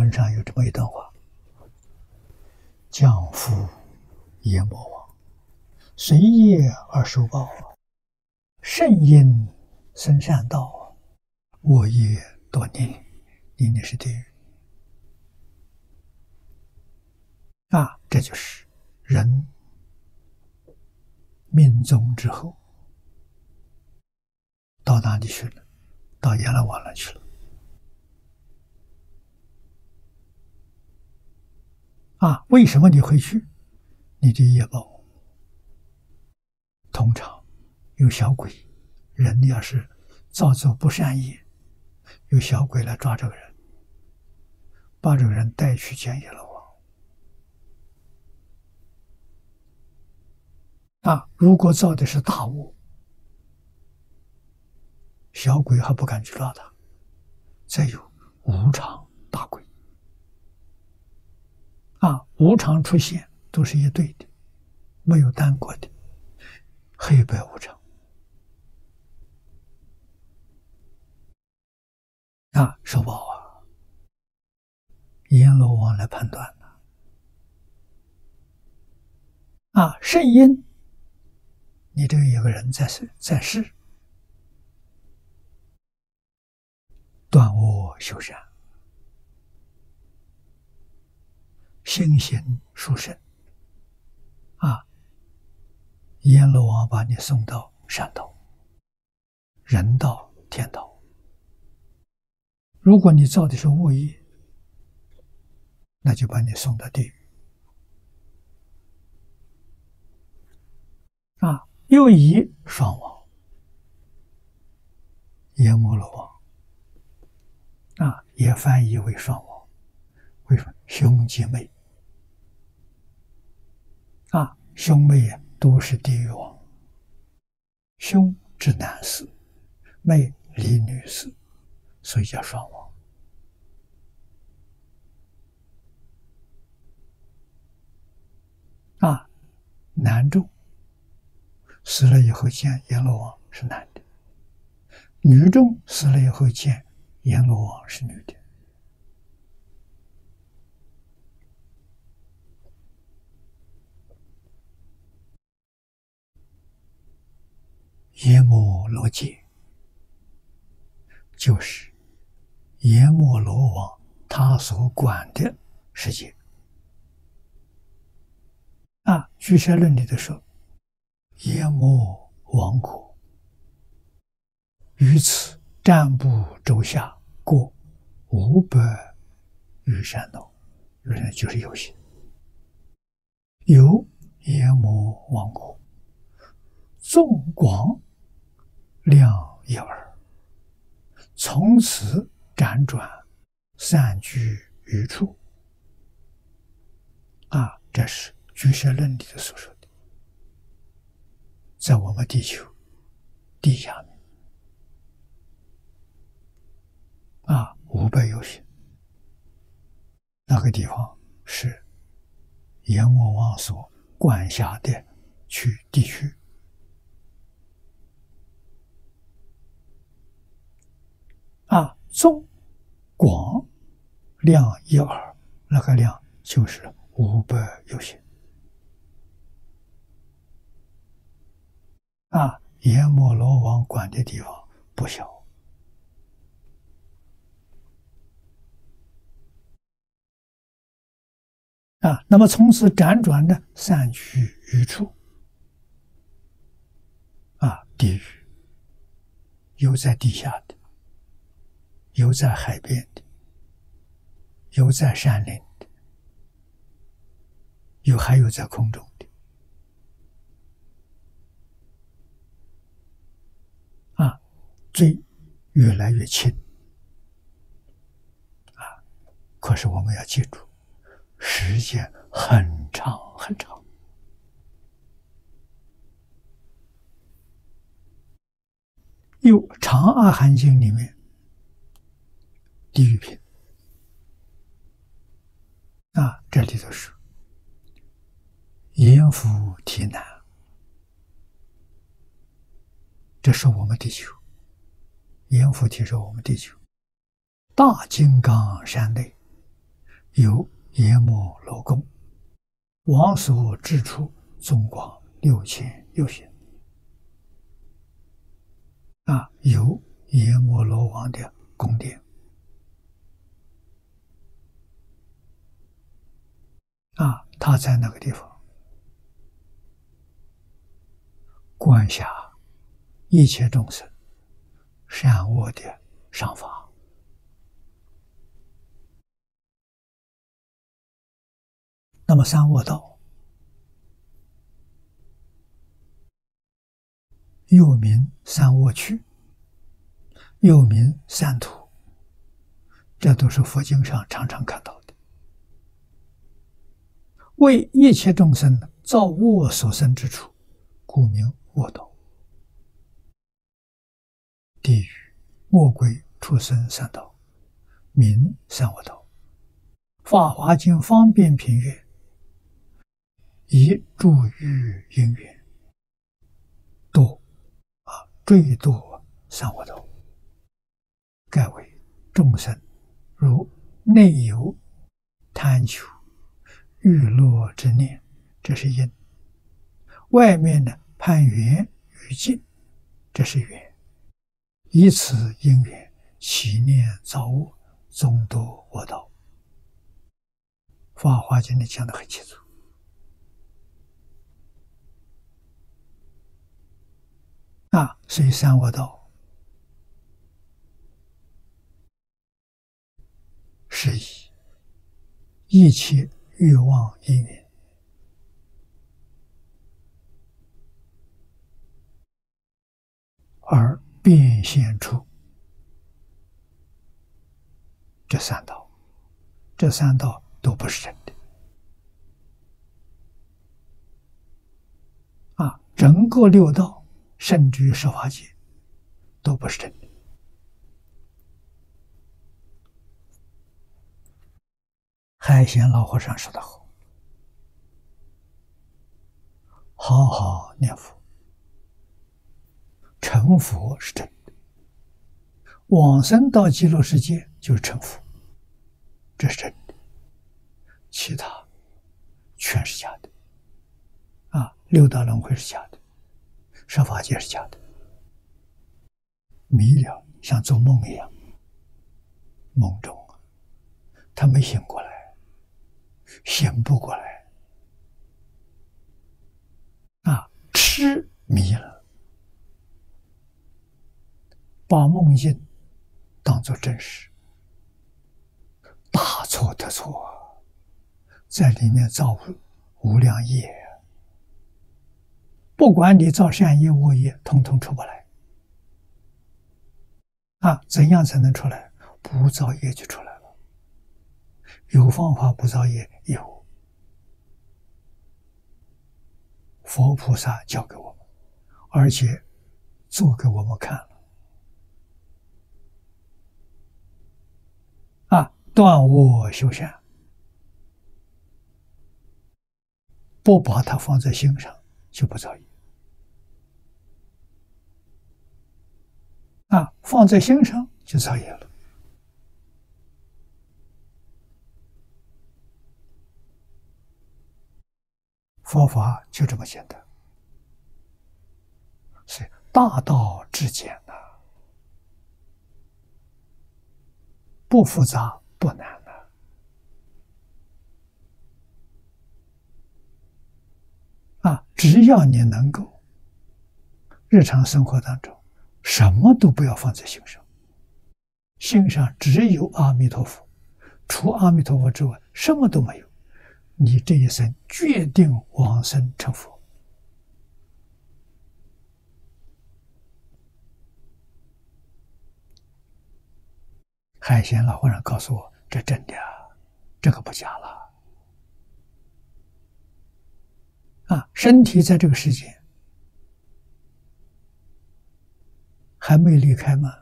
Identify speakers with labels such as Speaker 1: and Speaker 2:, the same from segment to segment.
Speaker 1: 文上有这么一段话：降伏阎魔王，随业而受报，圣因生善道，恶业堕孽。孽是地狱啊！这就是人命终之后到哪里去了？到阎罗王那去了啊！为什么你会去？你的业报通常有小鬼，人要是造作不善业，有小鬼来抓这个人，把这个人带去见阎罗王啊！如果造的是大恶，小鬼还不敢去抓他。再有无常大鬼啊，无常出现都是一对的，没有单过的，黑白无常啊，受报啊，阎罗王来判断的啊。圣因，你这个有个人在世，断恶修善，心行殊胜啊，阎罗王把你送到善道、人道、天道。如果你造的是恶业，那就把你送到地狱啊。又以双王，阎摩罗王啊，也翻译为双王。为什么？兄姐妹啊，兄妹都是地狱王，兄治男事，妹理女事，所以叫双王啊。男众死了以后见阎罗王是男的，女众死了以后见阎罗王是女的。阎摩罗界就是阎摩罗王他所管的世界啊。居士论里头说，阎摩王国于此占卜周下各500余山道，就是有些有阎摩王国，纵广量一耳，从此辗转散居于处啊。这是居士论里的所说的，在我们地球地下面啊，500有些，那个地方是阎摩王所管辖的地区啊。纵广量一耳，那个量就是500有些啊。阎摩罗王管的地方不小啊。那么从此辗转的散居于处啊，地狱有在地下的，有在海边的，有在山林的，还有在空中的啊。罪越来越轻啊，可是我们要记住，时间很长很长。有《长阿含经》里面地狱品啊，这里头是阎浮提难，这是我们地球，阎浮提是我们地球大金刚山内有阎摩罗宫，王所之处纵广6000由旬。有阎摩罗王的宫殿。他在那个地方观察一切众生善恶的赏罚。那么三恶道又名三恶趣，又名三途，这都是佛经上常常看到的。为一切众生造恶所生之处，故名恶道。地狱、恶鬼、畜生三道，名三恶道。法华经方便品曰：以诸欲因缘堕坠堕三恶道，盖为众生如内有贪求欲乐之念，这是因；外面的攀缘与境，这是缘。以此因缘起念造恶，终堕恶道。法华经里讲得很清楚。所以三恶道是以一切欲望因缘而变现出这三道，这三道都不是真的。整个六道甚至于十法界都不是真的。海贤老和尚说得好，好好念佛，成佛是真的，往生到极乐世界就是成佛，这是真的，其他全是假的。六道轮回是假的，十法界是假的，迷了像做梦一样，梦中他没醒过来，醒不过来，痴迷了，把梦境当作真实，大错特错，在里面造无量业。不管你造善业恶业，统统出不来。怎样才能出来？不造业就出来了。有方法不造业？有。佛菩萨教给我们，而且做给我们看了。断恶修善，不把它放在心上，就不造业。放在心上就造业了。佛法就这么简单，所以大道至简呐，不复杂不难只要你能够日常生活当中什么都不要放在心上，心上只有阿弥陀佛，除阿弥陀佛之外什么都没有，你这一生决定往生成佛。海贤老和尚告诉我，这真的这个不假了。身体在这个世界还没离开吗？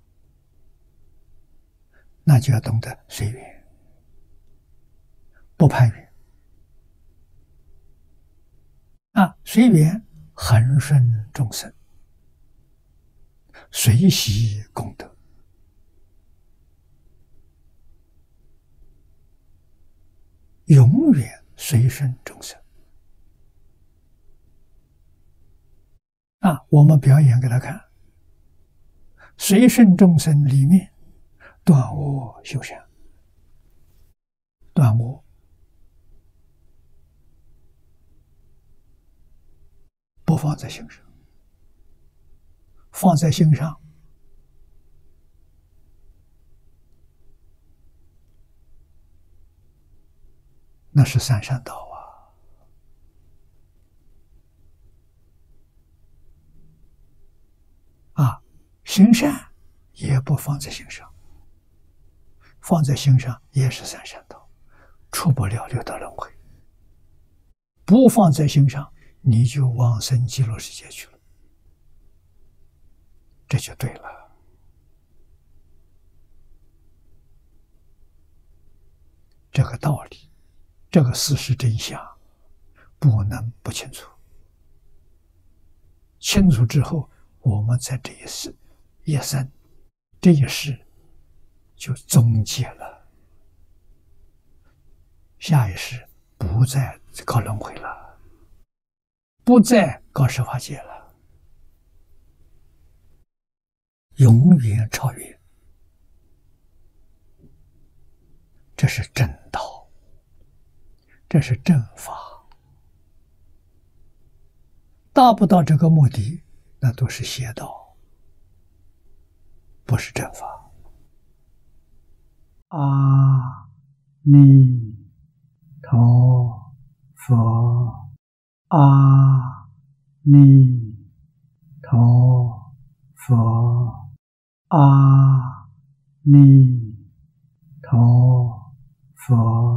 Speaker 1: 那就要懂得随缘，不攀缘。随缘恒顺众生，随喜功德。 永远随顺众生。我们表演给他看，随顺众生里面断我修善，断我不放在心上，放在心上那是三善道行善也不放在心上，放在心上也是三善道，出不了六道轮回。不放在心上，你就往生极乐世界去了，这就对了。这个道理，这个事实真相，不能不清楚。清楚之后，我们在这一世一生这一世就终结了，下一世不再搞轮回了，不再搞十法界了，永远超越。这是正道，这是正法。达不到这个目的，那都是邪道，不是正法。阿弥陀佛，阿弥陀佛，阿弥陀佛。